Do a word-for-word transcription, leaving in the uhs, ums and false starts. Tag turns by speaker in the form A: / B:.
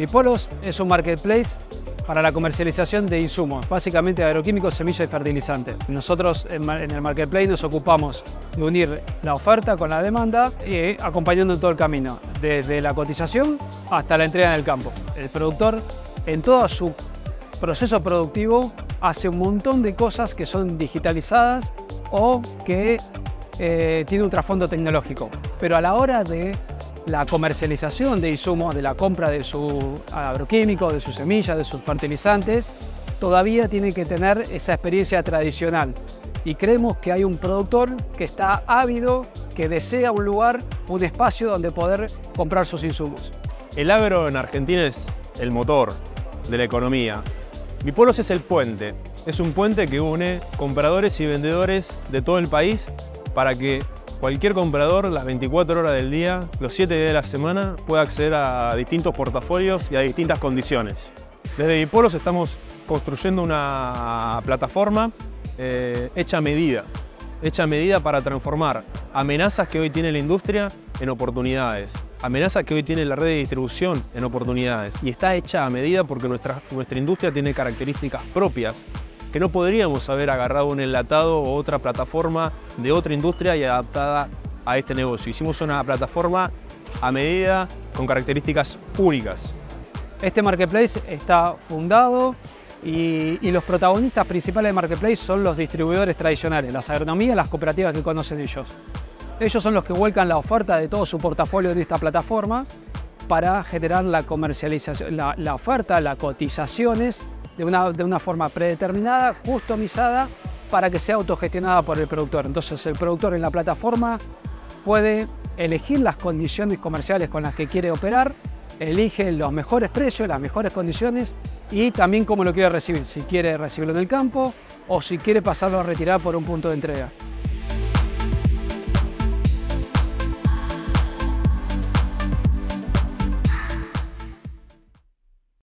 A: Bipolos es un marketplace para la comercialización de insumos, básicamente agroquímicos, semillas y fertilizantes. Nosotros en el marketplace nos ocupamos de unir la oferta con la demanda y acompañando en todo el camino, desde la cotización hasta la entrega en el campo. El productor en todo su proceso productivo hace un montón de cosas que son digitalizadas o que eh, tienen un trasfondo tecnológico, pero a la hora de la comercialización de insumos, de la compra de su agroquímico, de sus semillas, de sus fertilizantes, todavía tiene que tener esa experiencia tradicional. Y creemos que hay un productor que está ávido, que desea un lugar, un espacio donde poder comprar sus insumos.
B: El agro en Argentina es el motor de la economía. Bipolos es el puente. Es un puente que une compradores y vendedores de todo el país para que cualquier comprador, las veinticuatro horas del día, los siete días de la semana, puede acceder a distintos portafolios y a distintas condiciones. Desde Bipolos estamos construyendo una plataforma eh, hecha a medida, hecha a medida para transformar amenazas que hoy tiene la industria en oportunidades, amenazas que hoy tiene la red de distribución en oportunidades. Y está hecha a medida porque nuestra, nuestra industria tiene características propias que no podríamos haber agarrado un enlatado o otra plataforma de otra industria y adaptada a este negocio. Hicimos una plataforma a medida con características únicas.
A: Este marketplace está fundado y, y los protagonistas principales del marketplace son los distribuidores tradicionales, las agronomías, las cooperativas que conocen ellos. Ellos son los que vuelcan la oferta de todo su portafolio en esta plataforma para generar la comercialización, la, la oferta, las cotizaciones de una, de una forma predeterminada, customizada, para que sea autogestionada por el productor. Entonces el productor en la plataforma puede elegir las condiciones comerciales con las que quiere operar, elige los mejores precios, las mejores condiciones y también cómo lo quiere recibir, si quiere recibirlo en el campo o si quiere pasarlo a retirar por un punto de entrega.